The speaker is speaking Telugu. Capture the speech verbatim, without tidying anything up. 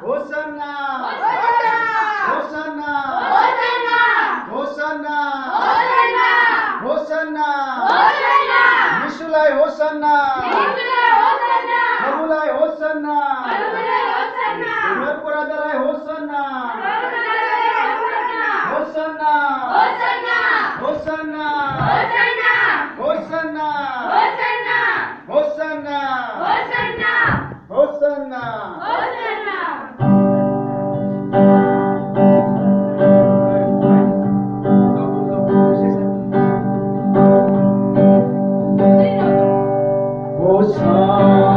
హోసన్నా హోసన్నా హోసన్నా హోసన్నా నిషులై హోసన్నా ప్రభులై హోసన్నా పురపురదలై హోసన్నా హోసన్నా హోసన్నా హోసన్నా హోసన్నా హోసన్నా Hosanna